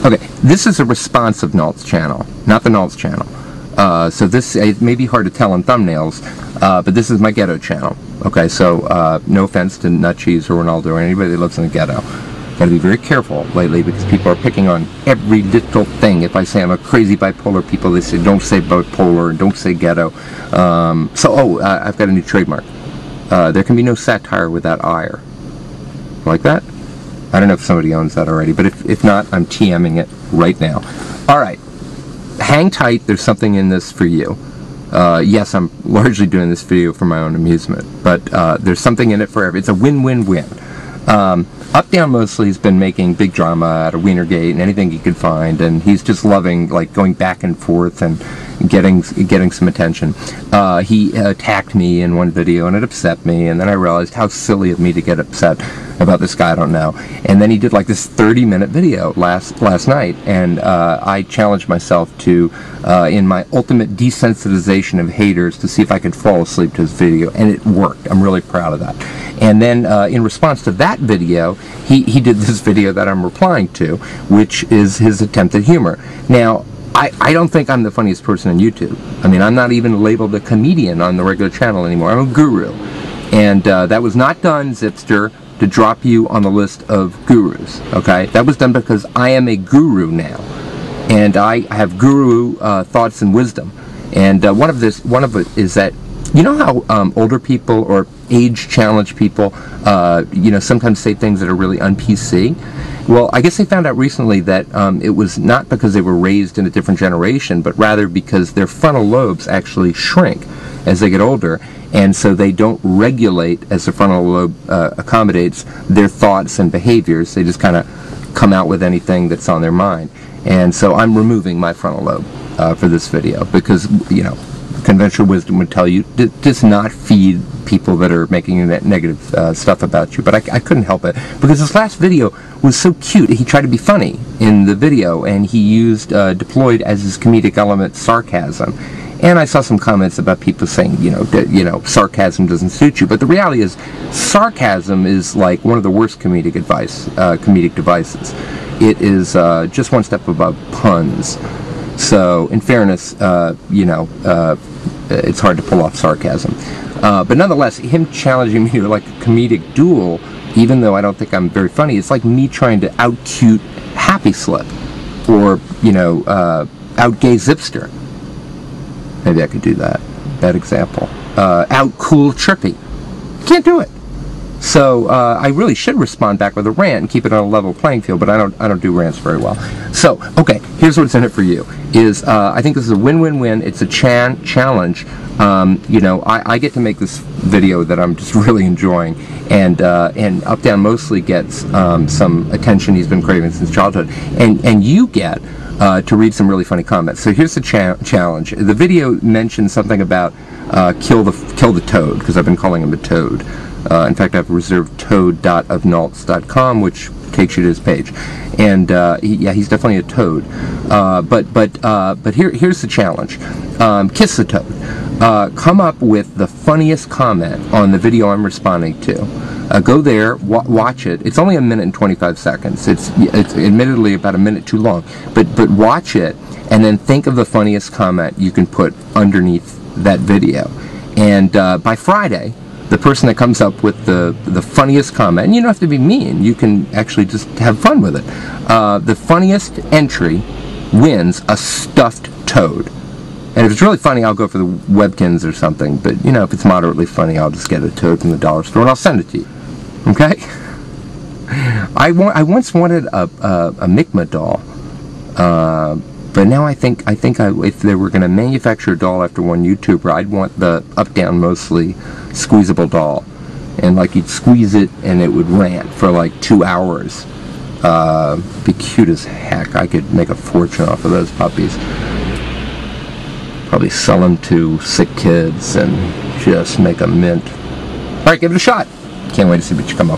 Okay, this is a responsive Naltz channel, not the Naltz channel. So this, it may be hard to tell on thumbnails, but this is my ghetto channel. Okay, so no offense to Nutcheese or Ronaldo or anybody that lives in the ghetto. Gotta be very careful lately because people are picking on every little thing. If I say I'm a crazy bipolar, people, they say don't say bipolar and don't say ghetto. I've got a new trademark. There can be no satire without ire. Like that? I don't know if somebody owns that already, but if not, I'm TMing it right now. Alright, hang tight, there's something in this for you. Yes, I'm largely doing this video for my own amusement, but there's something in it for everyone. It's a win-win-win. Up Down Mostly has been making big drama out of Wienergate and anything he could find, and he's just loving like going back and forth and getting some attention. He attacked me in one video and it upset me, and then I realized how silly of me to get upset about this guy I don't know. And then he did like this 30-minute video last night, and I challenged myself to, in my ultimate desensitization of haters, to see if I could fall asleep to his video, and it worked. I'm really proud of that. And then in response to that video, he did this video that I'm replying to, which is his attempt at humor. Now, I don't think I'm the funniest person on YouTube. I mean, I'm not even labeled a comedian on the regular channel anymore. I'm a guru. And that was not done, Zipster, to drop you on the list of gurus, okay? That was done because I am a guru now. And I have guru thoughts and wisdom. And one of it is that, you know how older people or age-challenged people, sometimes say things that are really un-PC? Well, I guess they found out recently that it was not because they were raised in a different generation, but rather because their frontal lobes actually shrink as they get older, and so they don't regulate as the frontal lobe accommodates their thoughts and behaviors. They just kind of come out with anything that's on their mind. And so I'm removing my frontal lobe for this video because, conventional wisdom would tell you does not feed people that are making negative stuff about you. But I couldn't help it because this last video was so cute. He tried to be funny in the video, and he used deployed as his comedic element sarcasm. And I saw some comments about people saying, sarcasm doesn't suit you. But the reality is, sarcasm is like one of the worst comedic devices. It is just one step above puns. So, in fairness, it's hard to pull off sarcasm. But nonetheless, him challenging me to like a comedic duel, even though I don't think I'm very funny, it's like me trying to out-cute Happy Slip or, out-gay Zipster. Maybe I could do that. Bad example. Out-cool Trippy. Can't do it. So I really should respond back with a rant and keep it on a level playing field, but I don't do rants very well. So, okay, here's what's in it for you. I think this is a win-win-win. It's a challenge. I get to make this video that I'm just really enjoying, and Up Down Mostly gets some attention he's been craving since childhood, and you get to read some really funny comments. So here's the challenge. The video mentions something about kill the toad, because I've been calling him a toad. In fact, I've reserved toad.ofnaltz.com, which takes you to his page, and he's definitely a toad. But here's the challenge: kiss the toad. Come up with the funniest comment on the video I'm responding to. Go there, watch it. It's only 1 minute and 25 seconds. It's admittedly about 1 minute too long, but watch it and then think of the funniest comment you can put underneath that video. And by Friday, the person that comes up with the funniest comment, and you don't have to be mean, you can actually just have fun with it. The funniest entry wins a stuffed toad. And if it's really funny, I'll go for the Webkins or something, but if it's moderately funny, I'll just get a toad from the dollar store and I'll send it to you. Okay? I once wanted a Micma doll, but now I think if they were going to manufacture a doll after one YouTuber, I'd want the Up Down Mostly squeezable doll, and like you'd squeeze it and it would rant for like 2 hours. Be cute as heck. I could make a fortune off of those puppies. Probably sell them to sick kids and just make a mint. Alright, give it a shot. Can't wait to see what you come up with.